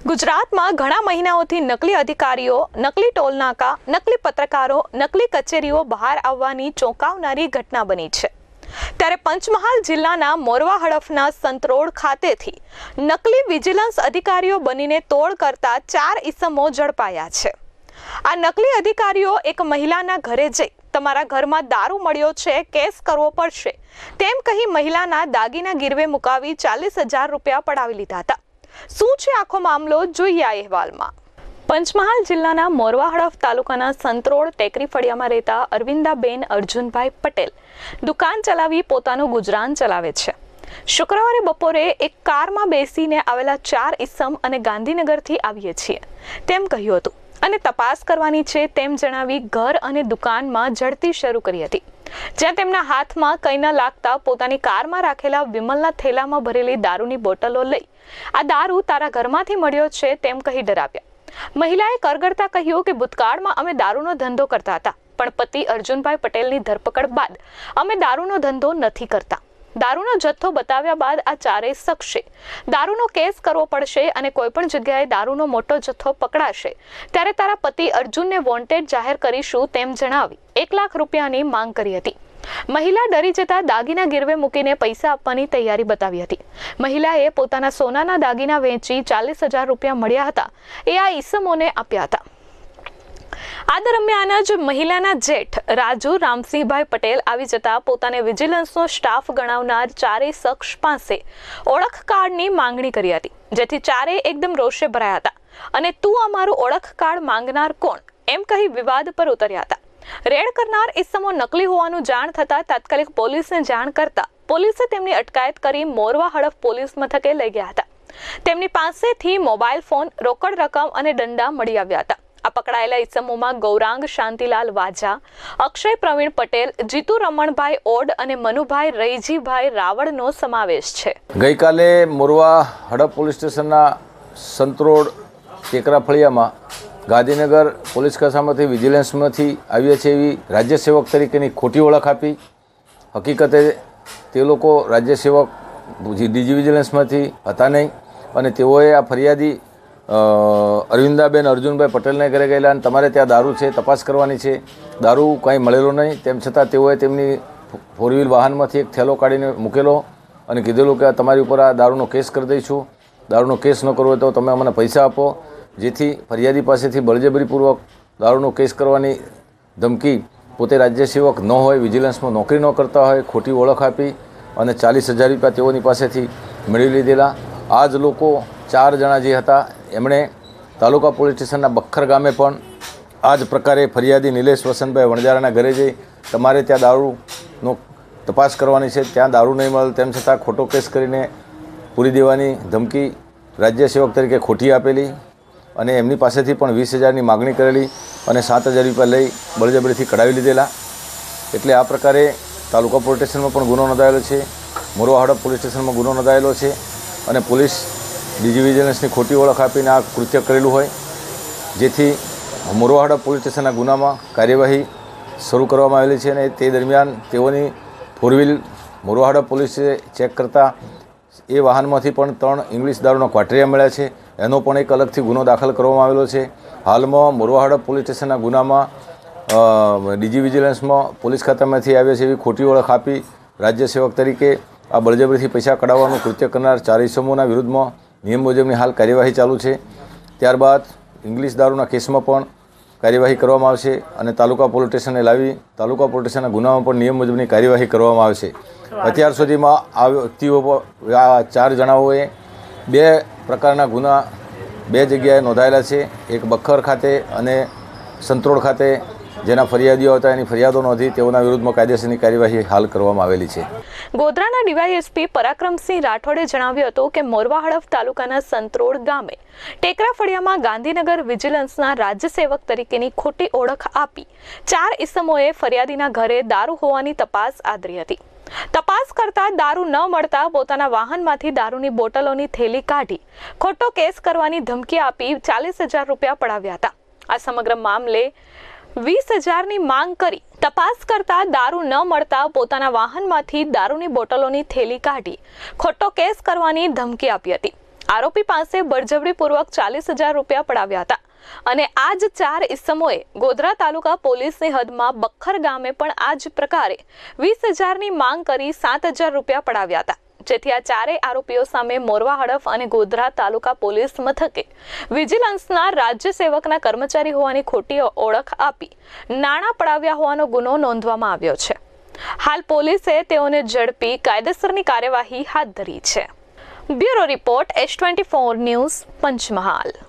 ગુજરાતમાં ઘણા મહિનાઓથી નકલી અધિકારીઓ, નકલી ટોલનાકા, નકલી પત્રકારો, નકલી કચેરીઓ બહાર આવવાની ચોંકાવનારી ઘટના બની છે। ત્યારે પંચમહાલ જિલ્લાના મોરવા હડફના સંતરોડ ખાતેથી નકલી વિજિલન્સ અધિકારીઓ બનીને તોડ કરતા 4 ઈસમો ઝડપાયા છે। આ નકલી અધિકારીઓ એક મહિલાના ઘરે જઈ તમારા ઘરમાં દારૂ મળ્યો છે, કેસ કરવો પડશે તેમ કહી મહિલાના દાગીના ગીરવે મુકાવી 40,000 રૂપિયા પડાવી લીધા હતા। શું છે આખો મામલો, જોઈએ આ અહેવાલમાં। પંચમહાલ જિલ્લાના મોરવા હડફ તાલુકાના સંતરોડ ટેકરી ફળિયામાં રહેતા અરવિંદાબેન અર્જુનભાઈ પટેલ દુકાન ચલાવી પોતાનું ગુજરાન ચલાવે છે। શુક્રવારે બપોરે એક કારમાં બેસીને આવેલા 4 ઈસમ અને ગાંધીનગરથી આવીએ છીએ તેમ કહ્યું હતું અને તપાસ કરવાની છે તેમ જણાવી ઘર અને દુકાનમાં ઝડપી શરૂ કરી હતી, જ્યાં તેમના હાથમાં કંઈ ન લાગતા પોતાની કારમાં રાખેલા વિમલના થેલામાં ભરેલી દારૂની બોટલો લઈ આ દારૂ તારા ઘરમાંથી મળ્યો છે તેમ કહી ડરાવ્યા। મહિલાએ કરગરતા કહ્યું કે ભૂતકાળમાં અમે દારૂનો ધંધો કરતા હતા, પણ પતિ અર્જુનભાઈ પટેલની ધરપકડ બાદ અમે દારૂનો ધંધો નથી કરતા। દારૂનો જથ્થો બતાવ્યા બાદ આ 4 શખ્સે દારૂનો કેસ કરવો પડશે અને કોઈ પણ જગ્યાએ દારૂનો મોટો જથ્થો પકડાશે ત્યારે તારા પતિ અર્જુનને વોન્ટેડ જાહેર કરીશું તેમ જણાવી 1 લાખ રૂપિયાની માંગ કરી હતી। મહિલા ડરી જતા દાગીના ગીરવે મૂકીને પૈસા આપવાની તૈયારી બતાવી હતી। મહિલાએ પોતાના સોનાના દાગીના વેચી 40,000 રૂપિયા મળ્યા હતા એ આ ઈસમોને આપ્યા હતા। આ દરમિયાન જ મહિલાના જેઠ રાજુ રામસિંહભાઈ પટેલ આવી જતા પોતાને વિજિલન્સનો સ્ટાફ ગણાવનાર 4 શખ્સ પાસે ઓળખ કાર્ડની માંગણી કરી હતી, જેથી 4 એકદમ રોષે ભરાયા હતા અને તું અમારું ઓળખ કાર્ડ માંગનાર કોણ એમ કહી વિવાદ પર ઉતર્યા હતા। રેડ કરનાર ઈસમો નકલી હોવાનું જાણ થતા તાત્કાલિક પોલીસને જાણ કરતા પોલીસે તેમની અટકાયત કરી મોરવા હડફ પોલીસ મથકે લઈ ગયા હતા। તેમની પાસેથી મોબાઈલ ફોન, રોકડ રકમ અને દંડા મળી આવ્યા હતા। આ પકડાયેલા ઈસમોમાં ગૌરાંગ શાંતિલાલ વાજા, અક્ષય પ્રવીણ પટેલ, જીતુ રમણભાઈ ઓડ અને મનુભાઈ રૈજીભાઈ રાવળનો સમાવેશ છે। ગઈકાલે મોરવા હડપ પોલીસ સ્ટેશનના સંતરોડ ટેકરા ફળિયામાં ગાંધીનગર પોલીસ કસામાંથી વિજિલન્સમાંથી આવીએ છે એવી રાજ્ય સેવક તરીકેની ખોટી ઓળખ આપી। હકીકતે તે લોકો રાજ્ય સેવક ડીજી વિજિલન્સમાંથી હતા નહીં અને તેઓએ આ ફરિયાદી અરવિંદાબેન અર્જુનભાઈ પટેલને ઘરે ગયેલા અને તમારે ત્યાં દારૂ છે, તપાસ કરવાની છે, દારૂ કંઈ મળેલો નહીં, તેમ છતાં તેઓએ તેમની 4 વ્હીલ વાહનમાંથી એક થેલો કાઢીને મૂકેલો અને કીધેલું કે તમારી ઉપર આ દારૂનો કેસ કરી દઈશું, દારૂનો કેસ ન કરવો હોય તો તમે અમને પૈસા આપો, જેથી ફરિયાદી પાસેથી બળજબરીપૂર્વક દારૂનો કેસ કરવાની ધમકી, પોતે રાજ્ય સેવક ન હોય, વિજિલન્સમાં નોકરી ન કરતા હોય, ખોટી ઓળખ આપી અને 40,000 રૂપિયા તેઓની પાસેથી મેળવી લીધેલા। આ જ લોકો 4 જણા જે હતા એમણે તાલુકા પોલીસ સ્ટેશનના બખ્ખર ગામે પણ આ જ પ્રકારે ફરિયાદી નિલેશ વસંતભાઈ વણજારાના ઘરે જઈ તમારે ત્યાં દારૂનો તપાસ કરવાની છે, ત્યાં દારૂ નહીં મળે તેમ છતાં ખોટો કેસ કરીને પૂરી દેવાની ધમકી રાજ્ય સેવક તરીકે ખોટી આપેલી અને એમની પાસેથી પણ 20,000ની માગણી કરેલી અને 7,000 રૂપિયા લઈ બળજબરીથી કઢાવી લીધેલા। એટલે આ પ્રકારે તાલુકા પોલીસ સ્ટેશનમાં પણ ગુનો નોંધાયેલો છે, મોરવા હડપ પોલીસ સ્ટેશનમાં ગુનો નોંધાયેલો છે અને પોલીસ ડીજી વિજિલન્સની ખોટી ઓળખ આપીને આ કૃત્ય કરેલું હોય, જેથી મોરવા હડપ પોલીસ સ્ટેશનના ગુનામાં કાર્યવાહી શરૂ કરવામાં આવેલી છે અને તે દરમિયાન તેઓની 4 વ્હીલ મોરવા હડપ પોલીસે ચેક કરતાં એ વાહનમાંથી પણ 3 ઇંગ્લિશ દારૂના ક્વાટરિયા મળ્યા છે, એનો પણ એક અલગથી ગુનો દાખલ કરવામાં આવેલો છે। હાલમાં મોરવા હડપ પોલીસ સ્ટેશનના ગુનામાં ડીજી વિજિલન્સમાં પોલીસ ખાતામાંથી આવે છે એવી ખોટી ઓળખ આપી રાજ્ય સેવક તરીકે આ બળજબરીથી પૈસા કઢાવવાનું કૃત્ય કરનાર 4 ઈસમોના વિરુદ્ધમાં નિયમ મુજબની હાલ કાર્યવાહી ચાલુ છે। ત્યારબાદ ઇંગ્લિશ દારૂના કેસમાં પણ કાર્યવાહી કરવામાં આવશે અને તાલુકા પોલીસ સ્ટેશને લાવી તાલુકા પોલીસ સ્ટેશનના ગુનામાં પણ નિયમ મુજબની કાર્યવાહી કરવામાં આવશે। અત્યાર સુધીમાં આ વ્યક્તિઓ, આ 4 જણાઓએ 2 પ્રકારના ગુના 2 જગ્યાએ નોંધાયેલા છે, એક બખ્ખર ખાતે અને સંતરોડ ખાતે, જેના ફરિયાદીઓ હતા એની ફરિયાદો નોંધી તેઓના વિરુદ્ધમાં કાયદેસરની કાર્યવાહી હાલ કરવામાં આવેલી છે। ગોધરાના ડીવાયએસપી પરાક્રમસિંહ રાઠોડે જણાવ્યું હતું કે મોરવા હડફ તાલુકાના સંતરોડ ગામે ટેકરા ફળિયામાં ગાંધીનગર વિજિલન્સના રાજ્ય સેવક તરીકેની ખોટી ઓળખ આપી 4 ઈસમોએ ફરિયાદીના ઘરે દારૂ હોવાની તપાસ આદરી હતી। તપાસ કરતા દારૂ ન મળતા પોતાના વાહનમાંથી દારૂની બોટલોની થેલી કાઢી ખોટો કેસ કરવાની ધમકી આપી 40,000 રૂપિયા પડાવ્યા હતા। આ સમગ્ર મામલે 20,000ની માંગ કરી તપાસ કરતા દારૂ ન મળતા પોતાના વાહનમાંથી દારૂની બોટલોની થેલી કાઢી ખોટો કેસ કરવાની ધમકી આપી હતી। આરોપી પાસે બળજબરીપૂર્વક 40,000 રૂપિયા પડાવ્યા હતા અને આ જ 4 ઇસમોએ ગોધરા તાલુકા પોલીસની હદમાં બખ્ખર ગામે પણ આ જ પ્રકારે 20,000ની માંગ કરી 7,000 રૂપિયા પડાવ્યા હતા, જેથી આ 4 આરોપીઓ સામે મોરવા હડફ અને ગોધરા તાલુકા પોલીસ મથકે વિજિલન્સના રાજ્ય સેવકના કર્મચારી હોવાની ખોટી ઓળખ આપી નાણાં પડાવ્યા હોવાનો ગુનો નોંધવામાં આવ્યો છે. હાલ પોલીસે તેઓને ઝડપી કાયદેસરની કાર્યવાહી હાથ ધરી છે. Bureau report S24 news, Panchmahal.